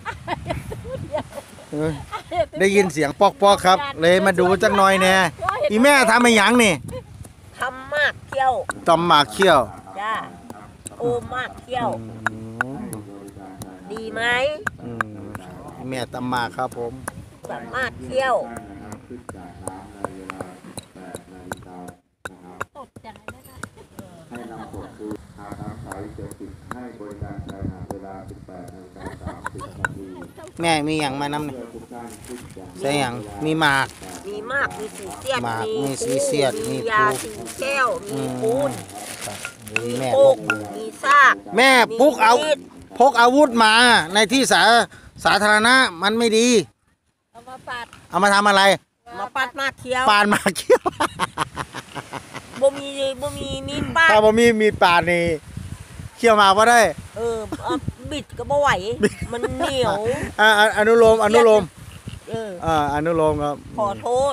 ได้ยินเสียงปอกๆครับเลยมาดูจักหน่อยแน่อีแม่ทำอะไรหยังนี่ทำมากเขี้ยวตำหมากเขี้ยวจ้าโอมากเขี้ยวดีไหมแม่ตำหมากครับผมตำมากเขี้ยวให้นำศพคือหาทางสายเจ็ดสิบให้บริการชายหาดเวลา 18:30 นาทีแม่มีอย่างมานำนี่ใช่อย่างมีหมากมีมากมีสีเสียดมีสีเสียดมียาสีแก้วมีปูนมีแม่มีซากแม่พกอาวุธมาในที่สาธารณะมันไม่ดีเอามาปัดเอามาทำอะไรมาปัดมากเขี้ยวปานมากเขี้ยวบ่มีมีดปาดถ้าบ่มีปานนี่เขี้ยวมาบ่ได้บิดก็บ่ไหวมันเหนียวอนุโลมอนุโลมครับขอโทษ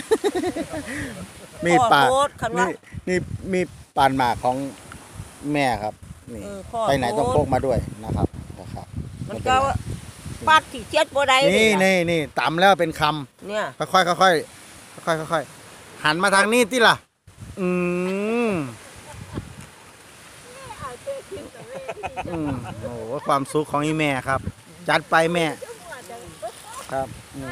มีปานนี่มีปานหมากของแม่ครับนี่ไปไหนต้องพกมาด้วยนะครับมันก็ปัดที่เช็ดบ่ได้นี่ตำแล้วเป็นคำเนี่ยค่อยหันมาทางนี้ติล่ะโอ้โหความสุขของอีแม่ครับจัดไปแม่ครับ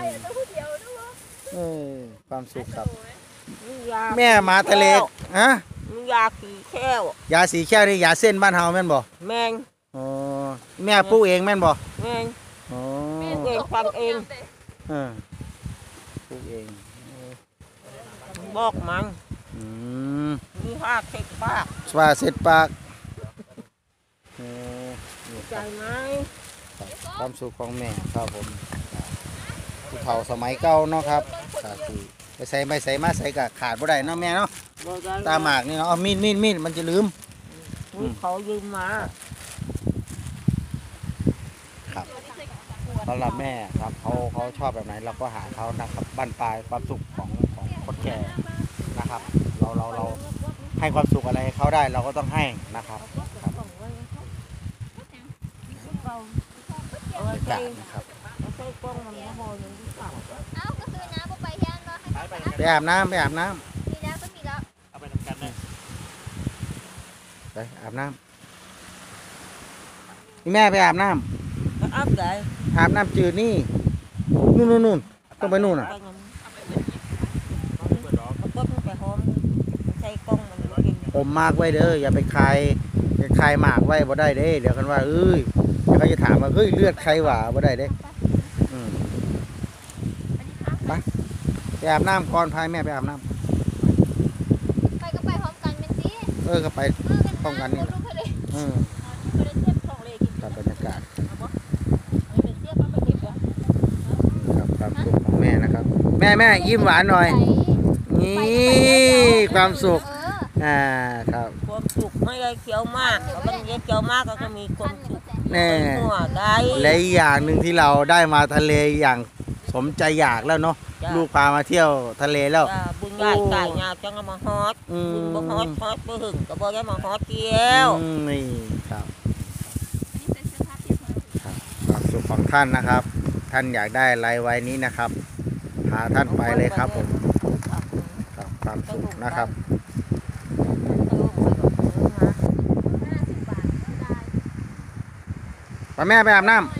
ความสุขครับแม่มาทะเลฮะยาสีแก้วยาสีแก้วนี่ยาเส้นบ้านเฮาแม่นบ่แมงอ๋อแม่ปลูกเองแม่นบ่แมงอ๋อเองฟังเองปลูกเองบอกมันมี5 10 ปากว่า10 ปากใจไหมความสุขของแม่ครับผมผู้เฒ่าสมัยเก่าเนาะครับไปใส่มาใส่กับขาดบ่ได้เนาะแม่เนาะตาหมากนี่เนาะมีดมันจะลืมเขายืมมาครับสำหรับแม่ครับเขาชอบแบบไหนเราก็หาเขานะครับบ้านปลายความสุขของคนแก่นะครับเราให้ความสุขอะไรเขาได้เราก็ต้องให้นะครับจัดนะครับไปอาบน้ำไปอาบน้ำนี่แม่ไปอาบน้ำอาบน้ำจืดนี่นู่นต้องไปนู่นอ่ะผมมากไว้เด้ออย่าไปคายหมากไว้บ่ได้เด้เดี๋ยวกันว่าเอ้ยเขาจะถามว่าเฮ้ยเลือดใครหว่าบ่ได้เด้ไปอาบน้ำก่อนพายแม่ไปอาบน้ำก็ไปพร้อมกันเป็นสิก็ไปพร้อมกันนี่แหละครับบรรยากาศครับความสุขของแม่นะครับแม่ยิ้มหวานหน่อยนี่ความสุขครับความสุขไม่ได้เคี้ยวมากมันเคี้ยวมากก็จะมีความสุขแน่และอีกอย่างหนึ่งที่เราได้มาทะเลอย่างสมใจอยากแล้วเนาะลูกพามาเที่ยวทะเลแล้วบุญใหญ่ไก่ยาวจังมาฮอตบุญบ่ฮอตบ่หึงก็บ่ได้มาฮอตเที่ยวนี่ครับความสุขของท่านนะครับท่านอยากได้อะไรไว้นี้นะครับพาท่านไปเลยครับผมความสุขนะครับไปแม่ไปอาบน้ำ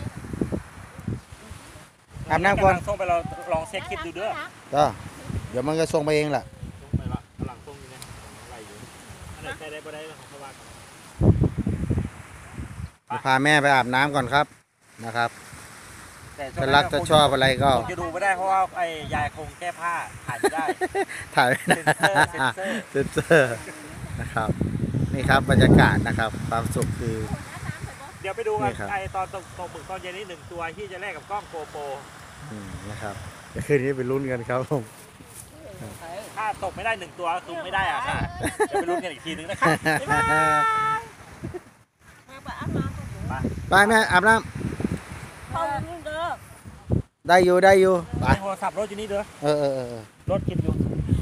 ก่อนส่งไปเราลองเช็คคลิปดูด้วยเดี๋ยวมันจะส่งไปเองแหละไปละหลังส่งอยู่เนี่ยอะไรอยู่อันไหนใช้ได้บ่ได้ของเขาว่าพาแม่ไปอาบน้ำก่อนครับนะครับจะรักจะชอบอะไรก็จะดูไม่ได้เพราะว่าไอ้ยายคงแก้ผ้าถ่ายไม่ได้เซ็นเซอร์นะครับนี่ครับบรรยากาศนะครับความสุขคือเดี๋ยวไปดูกันไอ้ตอนตกหมึกตอนเย็นนี้1 ตัวที่จะแลกกับกล้องโกโปรนะครับคืนนี้ไปลุ้นกันครับผมถ้าตกไม่ได้1 ตัวคือไม่ได้อ่ะค่ะจะไปลุ้นกันอีกทีนึงนะครับไปแม่อาบน้ำได้อยู่ไปโทรศัพท์รถอยู่นี่เด้อรถกินอยู่